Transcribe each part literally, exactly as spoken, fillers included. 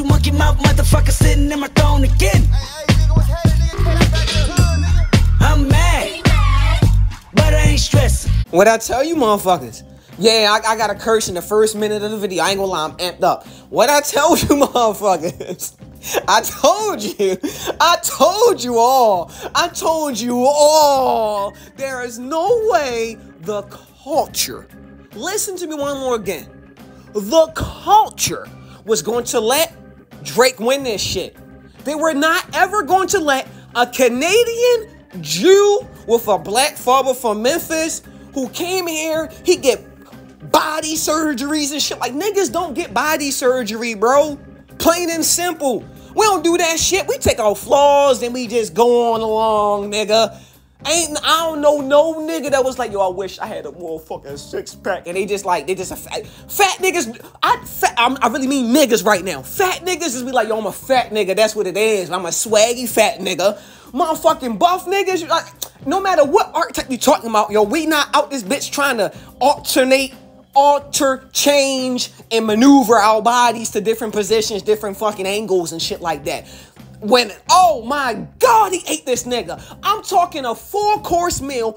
you monkey mouth motherfucker sitting in my throne again. Hey, hey, nigga, what's happening? Nigga, came back to the hood, nigga. I'm mad, but I ain't stressing. What I tell you, motherfuckers? Yeah, I, I got a curse in the first minute of the video. I ain't gonna lie, I'm amped up. What I tell you, motherfuckers? I told you. I told you all. I told you all. There is no way the culture, listen to me one more again, the culture was going to let Drake win this shit. They were not ever going to let a Canadian Jew with a black father from Memphis who came here, he get body surgeries and shit. Like, niggas don't get body surgery, bro. Plain and simple. We don't do that shit. We take our flaws and we just go on along, nigga. Ain't, I don't know no nigga that was like, yo, I wish I had a more fucking six pack. And they just like, they just a fat, fat niggas. I fat, I'm, I really mean niggas right now. Fat niggas is be like, yo, I'm a fat nigga. That's what it is. I'm a swaggy fat nigga. Motherfucking buff niggas. You like, no matter what archetype you talking about, yo, we not out this bitch trying to alternate, alter, change, and maneuver our bodies to different positions, different fucking angles and shit like that. When, oh my God, he ate this nigga. I'm talking a four-course meal.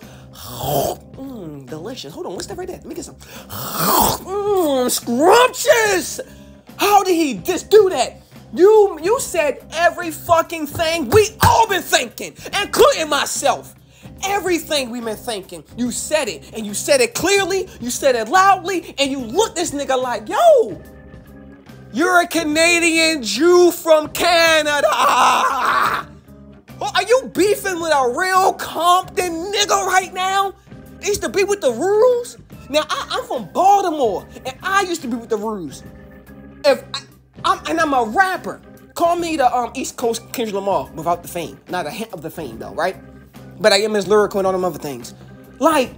Mmm, delicious. Hold on, what's that right there? Let me get some. Mmm, scrumptious. How did he just do that? You, you said every fucking thing we all been thinking, including myself. Everything we've been thinking, you said it, and you said it clearly, you said it loudly, and you looked this nigga like, yo, you're a Canadian Jew from Canada. Are you beefing with a real Compton nigga right now? They used to be with the rules. Now, I, I'm from Baltimore, and I used to be with the rules. If I, I'm, and I'm a rapper. Call me the um, East Coast Kendrick Lamar without the fame. Not a hint of the fame, though, right? But I am as lyrical and all them other things. Like,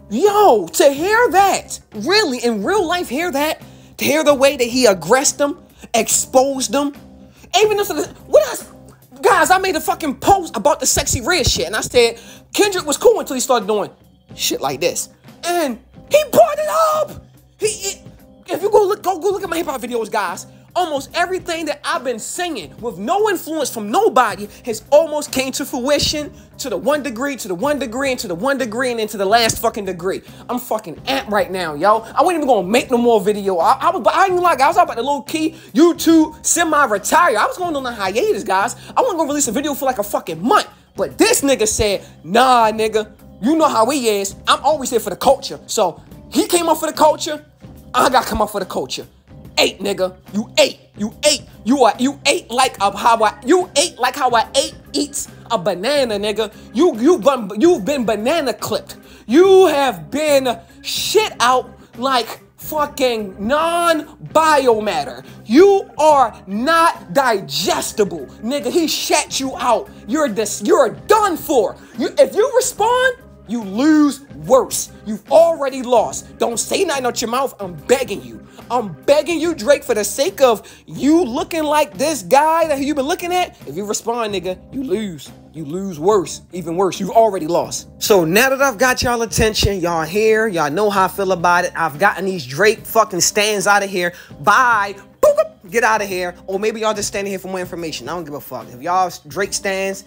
yo, to hear that, really, in real life, hear that, to hear the way that he aggressed them, exposed them, even if, what else? Guys, I made a fucking post about the Sexy Red shit, and I said, Kendrick was cool until he started doing shit like this. And he brought it up. He, it, if you go look, go, go look at my hip-hop videos, guys, almost everything that I've been singing with no influence from nobody has almost came to fruition to the one degree, to the one degree, and to the one degree, and into the last fucking degree. I'm fucking amped right now, yo. I wasn't even gonna make no more video. I, I was, I ain't gonna lie, guys. I was about to low key YouTube semi-retire. I was going on a hiatus, guys. I wasn't gonna release a video for like a fucking month. But this nigga said, nah, nigga, you know how he is. I'm always here for the culture. So he came up for the culture. I gotta come up for the culture. Ate, nigga. You ate. You ate. You are. You ate like a, how I. You ate like how I ate eats a banana, nigga. You you been you've been banana clipped. You have been shit out like fucking non-biomatter. You are not digestible, nigga. He shat you out. You're this. You're done for. You if you respond, you lose worse. You've already lost. Don't say nothing out your mouth. I'm begging you. I'm begging you, Drake, for the sake of you looking like this guy that you've been looking at. If you respond, nigga, you lose. You lose worse. Even worse. You've already lost. So now that I've got y'all attention, y'all here, y'all know how I feel about it. I've gotten these Drake fucking stands out of here. Bye. Boop, boop. Get out of here. Or maybe y'all just standing here for more information. I don't give a fuck. If y'all Drake stands,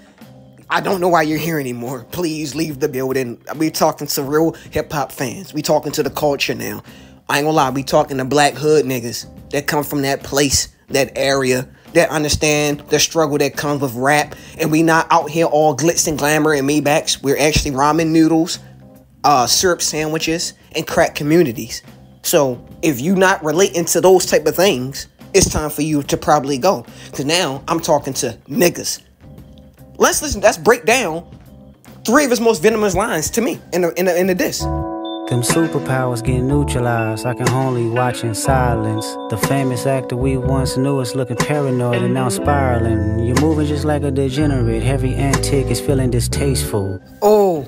I don't know why you're here anymore. Please leave the building. We talking to real hip-hop fans. We talking to the culture now. I ain't gonna lie, we talking to black hood niggas that come from that place, that area, that understand the struggle that comes with rap. And we not out here all glitz and glamour and Maybachs. We're actually ramen noodles, uh, syrup sandwiches, and crack communities. So if you not relating to those type of things, it's time for you to probably go. Because now I'm talking to niggas. Let's listen, let's break down three of his most venomous lines to me in the, in the, in the diss. Them superpowers get neutralized. I can only watch in silence. The famous actor we once knew is looking paranoid and now spiraling. You're moving just like a degenerate. Every antic is feeling distasteful. Oh,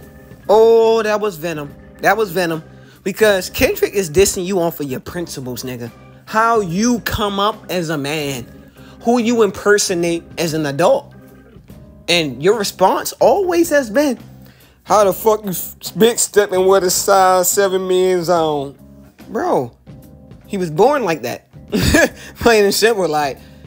oh, that was venom. That was venom. Because Kendrick is dissing you on for your principles, nigga. How you come up as a man. Who you impersonate as an adult. And your response always has been, how the fuck you big stepping with a size seven millions on? Bro, he was born like that. Plain and simple, like,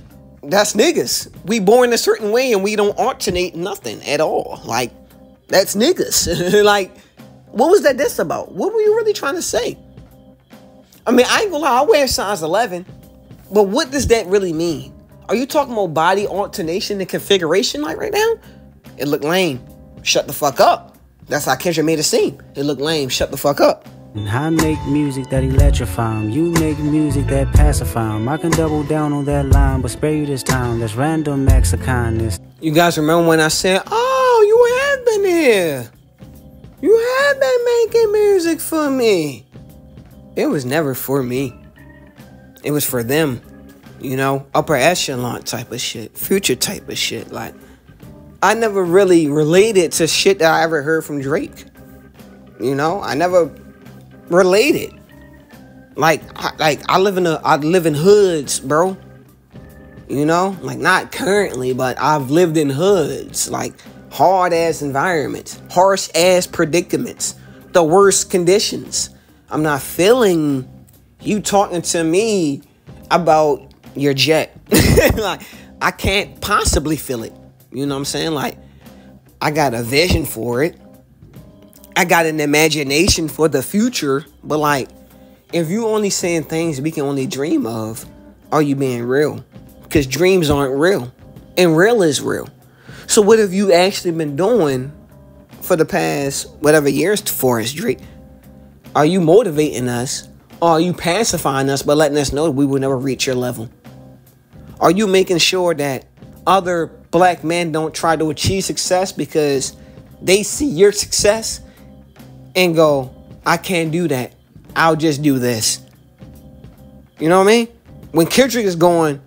that's niggas. We born a certain way and we don't alternate nothing at all. Like, that's niggas. Like, what was that diss about? What were you really trying to say? I mean, I ain't gonna lie, I wear size eleven, but what does that really mean? Are you talking about body alternation and configuration like right now? It look lame. Shut the fuck up. That's how Kendrick made it seem. It look lame. Shut the fuck up. And I make music that electrify 'em. You make music that pacify 'em. I can double down on that line, but spare you this time. That's random acts of kindness. You guys remember when I said, oh, you have been here. You have been making music for me. It was never for me. It was for them. You know, upper echelon type of shit. Future type of shit. Like, I never really related to shit that I ever heard from Drake. You know, I never related. Like, I, like I live in a, I live in hoods, bro. You know, like not currently, but I've lived in hoods, like hard ass environments, harsh ass predicaments, the worst conditions. I'm not feeling you talking to me about your jet. Like, I can't possibly feel it. You know what I'm saying? Like, I got a vision for it. I got an imagination for the future. But like, if you only saying things we can only dream of, are you being real? Because dreams aren't real. And real is real. So what have you actually been doing for the past whatever years for us, Drake? Are you motivating us? Or are you pacifying us by letting us know we will never reach your level? Are you making sure that other black men don't try to achieve success because they see your success and go, I can't do that. I'll just do this. You know what I mean? When Kendrick is going,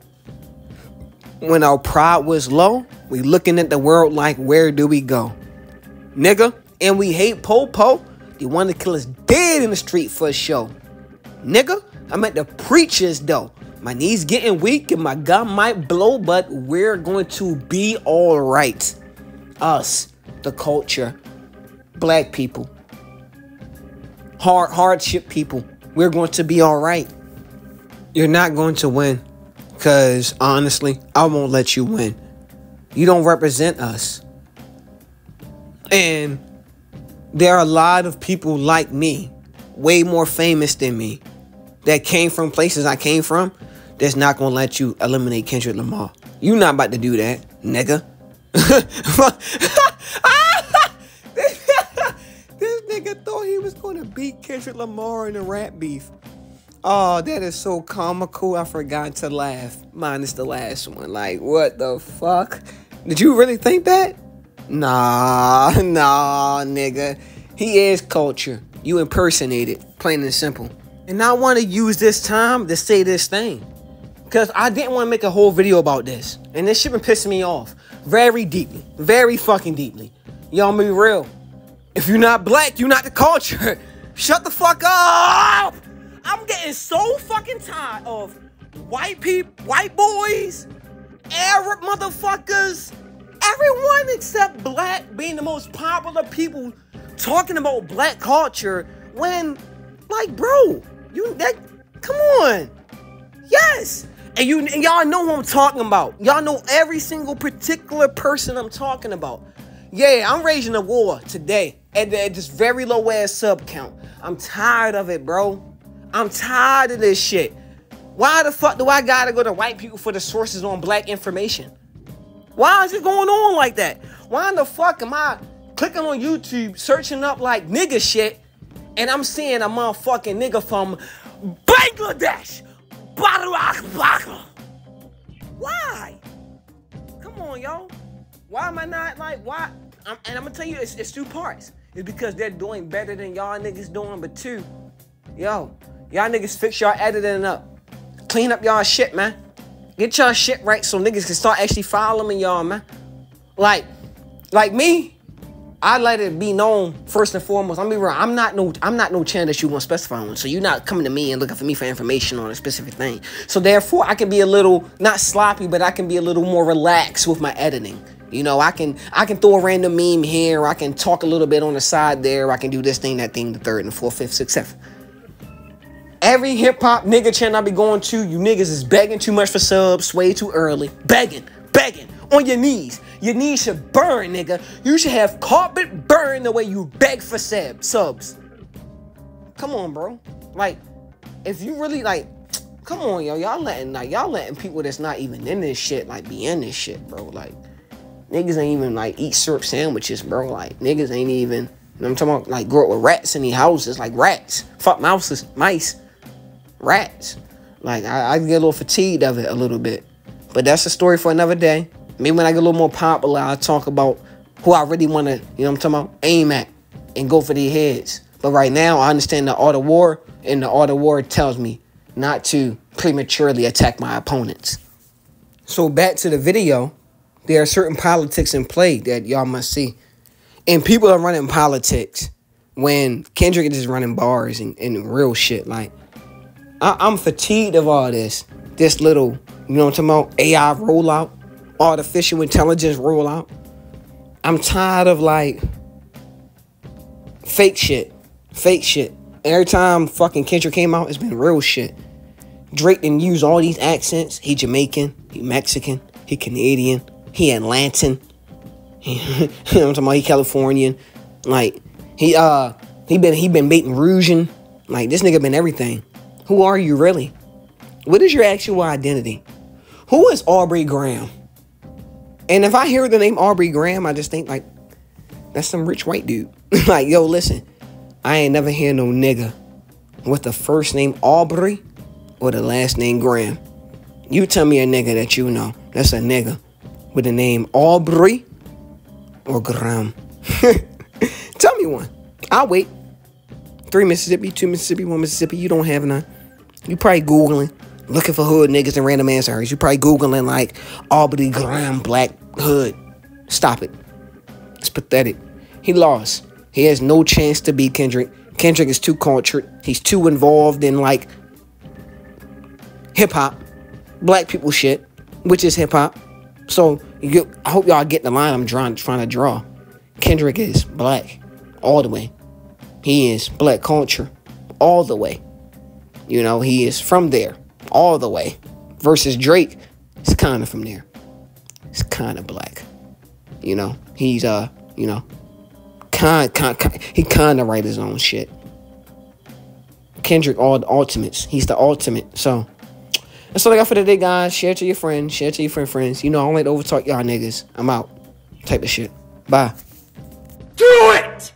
when our pride was low, we looking at the world like, where do we go? Nigga, and we hate Po-Po. They want to kill us dead in the street for a show. Nigga, I'm at the preachers though. My knees getting weak and my gun might blow, but we're going to be all right. Us, the culture, black people, hard hardship people, we're going to be all right. You're not going to win, because honestly, I won't let you win. You don't represent us. And there are a lot of people like me, way more famous than me, that came from places I came from, that's not going to let you eliminate Kendrick Lamar. You not about to do that, nigga. This nigga thought he was going to beat Kendrick Lamar in a rap beef. Oh, that is so comical. I forgot to laugh. Minus the last one. Like, what the fuck? Did you really think that? Nah, nah, nigga. He is culture. You impersonated, plain and simple. And I want to use this time to say this thing, because I didn't want to make a whole video about this. And this shit been pissing me off very deeply. Very fucking deeply. Y'all be real. If you're not black, you're not the culture. Shut the fuck up. I'm getting so fucking tired of white people, white boys, Arab motherfuckers, everyone except black being the most popular people talking about black culture when, like, bro, you, that, come on. Yes. And you, and y'all know who I'm talking about. Y'all know every single particular person I'm talking about. Yeah, I'm raging a war today at, at this very low ass sub count. I'm tired of it, bro. I'm tired of this shit. Why the fuck do I gotta go to white people for the sources on black information? Why is it going on like that? Why in the fuck am I clicking on YouTube, searching up like nigga shit, and I'm seeing a motherfucking nigga from Bangladesh? Why? Come on, yo. Why am I not like, why? I'm, and I'm gonna tell you, it's, it's two parts. It's because they're doing better than y'all niggas doing, but two, yo, y'all niggas fix y'all editing up. Clean up y'all shit, man. Get y'all shit right so niggas can start actually following y'all, man. Like, like me, I let it be known first and foremost. I'm be real. I'm not no. I'm not no channel that you want to specify on. So you're not coming to me and looking for me for information on a specific thing. So therefore, I can be a little not sloppy, but I can be a little more relaxed with my editing. You know, I can I can throw a random meme here. Or I can talk a little bit on the side there. Or I can do this thing, that thing, the third, and the fourth, fifth, sixth, seventh. Every hip hop nigga channel I be going to, you niggas is begging too much for subs, way too early. Begging, begging, on your knees. Your knees should burn, nigga. You should have carpet burn the way you beg for sub, subs. Come on, bro. Like, if you really, like, come on, yo. Y'all letting, like, y'all letting people that's not even in this shit, like, be in this shit, bro. Like, niggas ain't even, like, eat syrup sandwiches, bro. Like, niggas ain't even, you know what I'm talking about? Like, grow up with rats in these houses, like, rats. Fuck mouses, mice. Rats. Like, I, I get a little fatigued of it a little bit. But that's a story for another day. Maybe when I get a little more popular, I'll talk about who I really want to, you know what I'm talking about, aim at and go for their heads. But right now, I understand the art of war, and the art of war tells me not to prematurely attack my opponents. So back to the video, there are certain politics in play that y'all must see. And people are running politics when Kendrick is just running bars and, and real shit. Like, I, I'm fatigued of all this. This little, you know what I'm talking about, A I rollout, artificial intelligence rollout. I'm tired of, like, fake shit. Fake shit. Every time fucking Kendrick came out, it's been real shit. Drake didn't use all these accents. He Jamaican, he Mexican, he Canadian, he Atlantan. He, you know what I'm talking about? He Californian. Like, he uh he been he been Baton Rougean. Like, this nigga been everything. Who are you really? What is your actual identity? Who is Aubrey Graham? And if I hear the name Aubrey Graham, I just think, like, that's some rich white dude. Like, yo, listen, I ain't never hear no nigga with the first name Aubrey or the last name Graham. You tell me a nigga that you know that's a nigga with the name Aubrey or Graham. Tell me one. I'll wait. Three Mississippi, two Mississippi, one Mississippi. You don't have none. You probably Googling, looking for hood niggas and random answers. You probably Googling, like, Aubrey Graham Black Hood. Stop it. It's pathetic. He lost. He has no chance to beat Kendrick. Kendrick is too cultured. He's too involved in, like, hip-hop. Black people shit, which is hip-hop. So, you, I hope y'all get the line I'm trying, trying to draw. Kendrick is black all the way. He is black culture all the way. You know, he is from there all the way. Versus Drake, it's kind of from there. It's kind of black. You know, he's, uh, you know, kind, kind, kind he kind of write his own shit. Kendrick, all the ultimates. He's the ultimate. So, that's all I got for today, guys. Share to your friends. Share to your friend friends. You know, I don't like to overtalk y'all niggas. I'm out. Type of shit. Bye. Do it!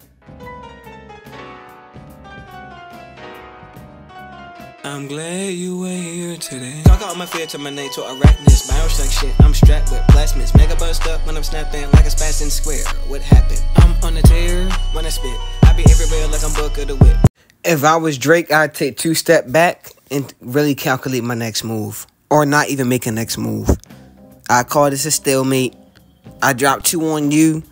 I'm glad you were here today. Talk out my fear to my name to arachnids. Bioshock shit. I'm strapped with plasmids. Mega bust up when I'm snapping like a spastin square. What happened? I'm on the tear when I spit. I be everywhere like I'm Book of the Whip. If I was Drake, I'd take two step back and really calculate my next move. Or not even make a next move. I call this a stalemate. I drop two on you.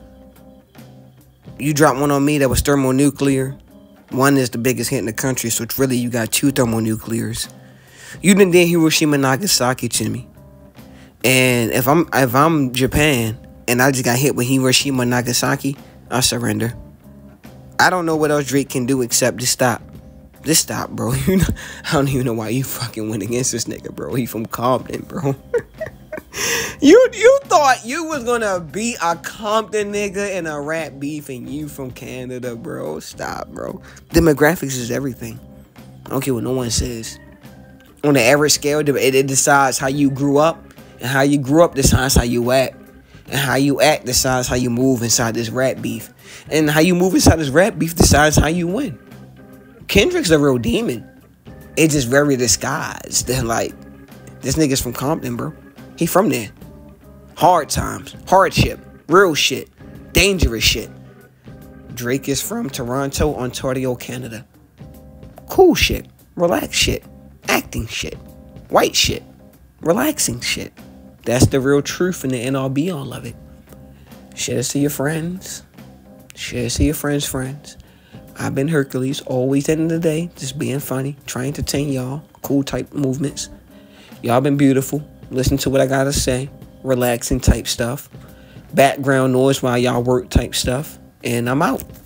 You drop one on me that was thermonuclear. One is the biggest hit in the country, so it's really you got two thermonuclears. You done did Hiroshima Nagasaki to me. And if I'm if I'm Japan and I just got hit with Hiroshima Nagasaki, I surrender. I don't know what else Drake can do except just stop. Just stop, bro. You know, I don't even know why you fucking went against this nigga, bro. He from Compton, bro. You you thought you was gonna beat a Compton nigga in a rap beef and you from Canada, bro. Stop, bro. Demographics is everything. I don't care what no one says. On the average scale, it, it decides how you grew up. And how you grew up decides how you act. And how you act decides how you move inside this rap beef. And how you move inside this rap beef decides how you win. Kendrick's a real demon. It's just very disguised. They're like, this nigga's from Compton, bro. He from there. Hard times. Hardship. Real shit. Dangerous shit. Drake is from Toronto, Ontario, Canada. Cool shit. Relaxed shit. Acting shit. White shit. Relaxing shit. That's the real truth and the end all be all of it. Share this to your friends. Share this to your friends' friends. I've been Hercules. Always at the end of the day. Just being funny. Trying to entertain y'all. Cool type movements. Y'all been beautiful. Listen to what I gotta say. Relaxing type stuff. Background noise while y'all work type stuff. And I'm out.